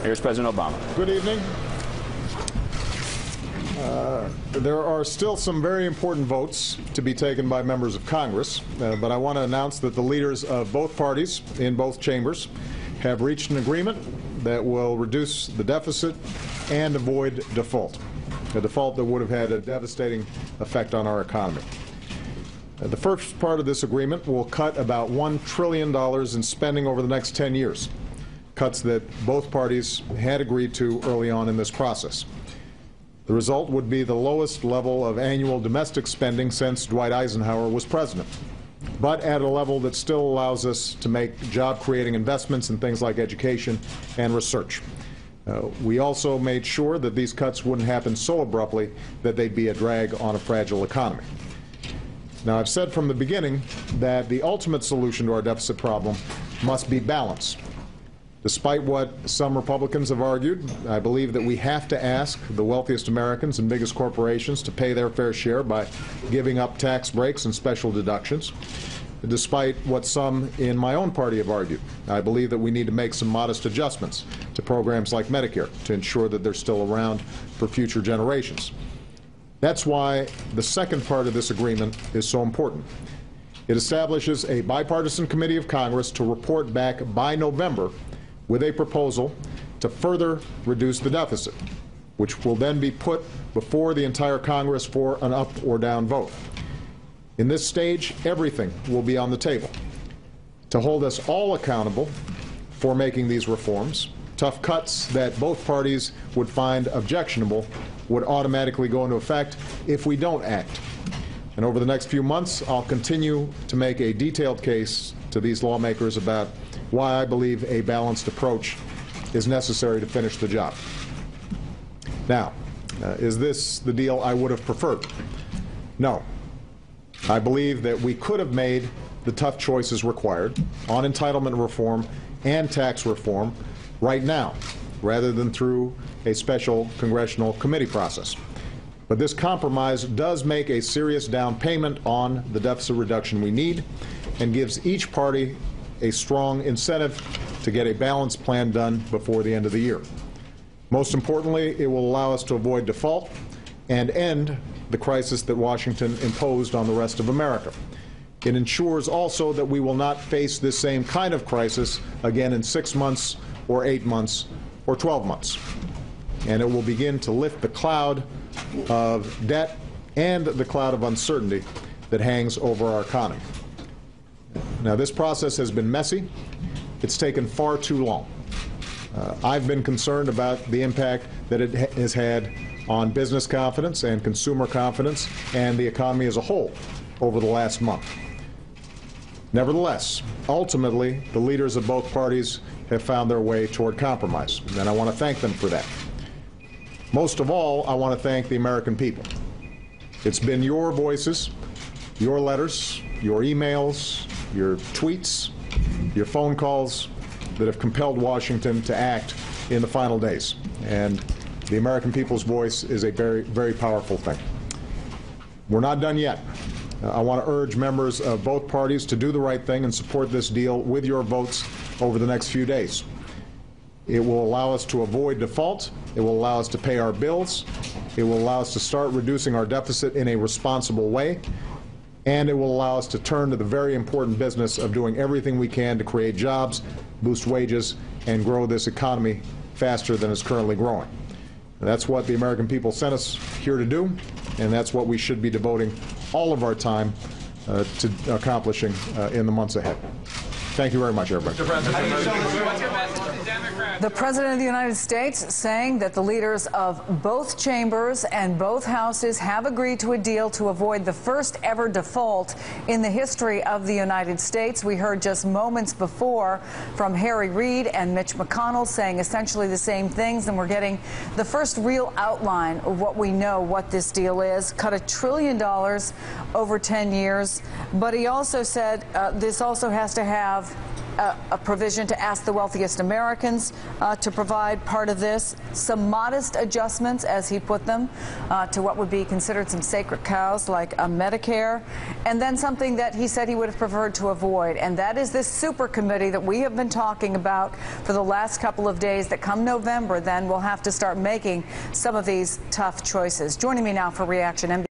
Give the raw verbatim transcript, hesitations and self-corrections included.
Here's President Obama. Good evening. Uh, there are still some very important votes to be taken by members of Congress, uh, but I want to announce that the leaders of both parties in both chambers have reached an agreement that will reduce the deficit and avoid default, a default that would have had a devastating effect on our economy. Uh, the first part of this agreement will cut about one trillion dollars in spending over the next ten years, cuts that both parties had agreed to early on in this process. The result would be the lowest level of annual domestic spending since Dwight Eisenhower was president, but at a level that still allows us to make job-creating investments in things like education and research. Uh, we also made sure that these cuts wouldn't happen so abruptly that they'd be a drag on a fragile economy. Now, I've said from the beginning that the ultimate solution to our deficit problem must be balance. Despite what some Republicans have argued, I believe that we have to ask the wealthiest Americans and biggest corporations to pay their fair share by giving up tax breaks and special deductions. Despite what some in my own party have argued, I believe that we need to make some modest adjustments to programs like Medicare to ensure that they're still around for future generations. That's why the second part of this agreement is so important. It establishes a bipartisan committee of Congress to report back by November with a proposal to further reduce the deficit, which will then be put before the entire Congress for an up or down vote. In this stage, everything will be on the table to hold us all accountable for making these reforms. Tough cuts that both parties would find objectionable would automatically go into effect if we don't act. And over the next few months, I'll continue to make a detailed case to these lawmakers about why I believe a balanced approach is necessary to finish the job. Now, uh, is this the deal I would have preferred? No. I believe that we could have made the tough choices required on entitlement reform and tax reform right now, rather than through a special congressional committee process. But this compromise does make a serious down payment on the deficit reduction we need and gives each party a strong incentive to get a balanced plan done before the end of the year. Most importantly, it will allow us to avoid default and end the crisis that Washington imposed on the rest of America. It ensures also that we will not face this same kind of crisis again in six months or eight months or twelve months. And it will begin to lift the cloud of debt and the cloud of uncertainty that hangs over our economy. Now, this process has been messy. It's taken far too long. Uh, I've been concerned about the impact that it ha has had on business confidence and consumer confidence and the economy as a whole over the last month. Nevertheless, ultimately, the leaders of both parties have found their way toward compromise, and I want to thank them for that. Most of all, I want to thank the American people. It's been your voices, your letters, your emails, your tweets, your phone calls that have compelled Washington to act in the final days. And the American people's voice is a very, very powerful thing. We're not done yet. Uh, I want to urge members of both parties to do the right thing and support this deal with your votes over the next few days. It will allow us to avoid default. It will allow us to pay our bills. It will allow us to start reducing our deficit in a responsible way. And it will allow us to turn to the very important business of doing everything we can to create jobs, boost wages, and grow this economy faster than it's currently growing. And that's what the American people sent us here to do, and that's what we should be devoting all of our time uh, to accomplishing uh, in the months ahead. Thank you very much, everybody. The President of the United States saying that the leaders of both chambers and both houses have agreed to a deal to avoid the first ever default in the history of the United States. We heard just moments before from Harry Reid and Mitch McConnell saying essentially the same things, and we're getting the first real outline of what we know what this deal is. Cut a trillion dollars over ten years, but he also said uh, this also has to have a, a provision to ask the wealthiest Americans uh, to provide part of this, some modest adjustments, as he put them, uh, to what would be considered some sacred cows like a Medicare, and then something that he said he would have preferred to avoid, and that is this super committee that we have been talking about for the last couple of days, that come November, then we'll have to start making some of these tough choices. Joining me now for reaction, M B